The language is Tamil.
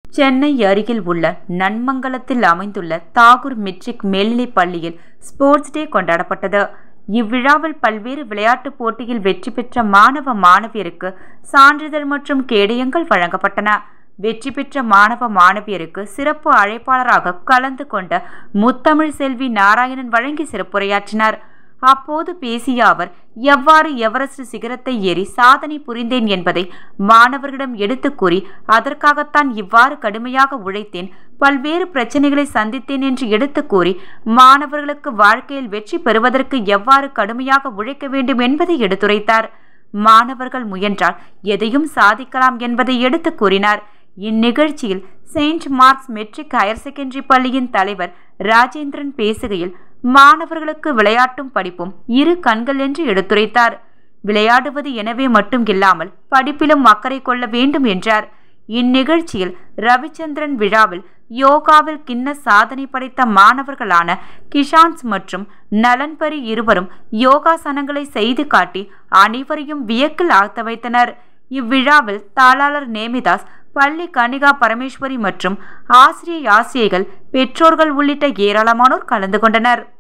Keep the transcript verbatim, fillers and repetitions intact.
சென்னை அருகில் உள்ள நன்மங்கலத்தில் அமைந்துள்ள தாகூர் மெட்ரிக் மேல்நிலைப் பள்ளியில் ஸ்போர்ட்ஸ் டே கொண்டாடப்பட்டது. இவ்விழாவில் பல்வேறு விளையாட்டுப் போட்டியில் வெற்றி பெற்ற மாணவ மாணவியருக்கு சான்றிதழ் மற்றும் கேடயங்கள் வழங்கப்பட்டன. வெற்றி பெற்ற மாணவ மாணவியருக்கு சிறப்பு அழைப்பாளராக கலந்து கொண்ட முத்தமிழ் செல்வி நாராயணன் வழங்கி சிறப்புரையாற்றினார். அப்போது பேசிய அவர், எவ்வாறு எவரெஸ்ட் சிகரத்தை ஏறி சாதனை புரிந்தேன் என்பதை மாணவர்களிடம் எடுத்துக் கூறி, அதற்காகத்தான் இவ்வாறு கடுமையாக உழைத்தேன், பல்வேறு பிரச்சனைகளை சந்தித்தேன் என்று எடுத்துக் கூறி, மாணவர்களுக்கு வாழ்க்கையில் வெற்றி பெறுவதற்கு எவ்வாறு கடுமையாக உழைக்க வேண்டும் என்பதை எடுத்துரைத்தார். மாணவர்கள் முயன்றால் எதையும் சாதிக்கலாம் என்பதை எடுத்துக் கூறினார். இந்நிகழ்ச்சியில் Saint Mark's matric higher secondary பள்ளியின் தலைவர் ராஜேந்திரன் பேசுகையில், மாணவர்களுக்கு விளையாட்டும் படிப்பும் இரு கண்கள் என்று எடுத்துரைத்தார். விளையாடுவது எனவே மட்டும் இல்லாமல் படிப்பிலும் அக்கறை கொள்ள வேண்டும் என்றார். இந்நிகழ்ச்சியில் ரவிச்சந்திரன் விழாவில் யோகாவில் கிண்ண சாதனை படைத்த மாணவர்களான கிஷான்ஸ் மற்றும் நலன்பரி இருவரும் யோகாசனங்களை செய்து காட்டி அனைவரையும் வியக்கில் ஆழ்த்த வைத்தனர். இவ்விழாவில் தாளாளர் நேமிதாஸ், பள்ளி கனிகா பரமேஸ்வரி மற்றும் ஆசிரிய ஆசிரியைகள், பெற்றோர்கள் உள்ளிட்ட ஏராளமானோர் கலந்து கொண்டனர்.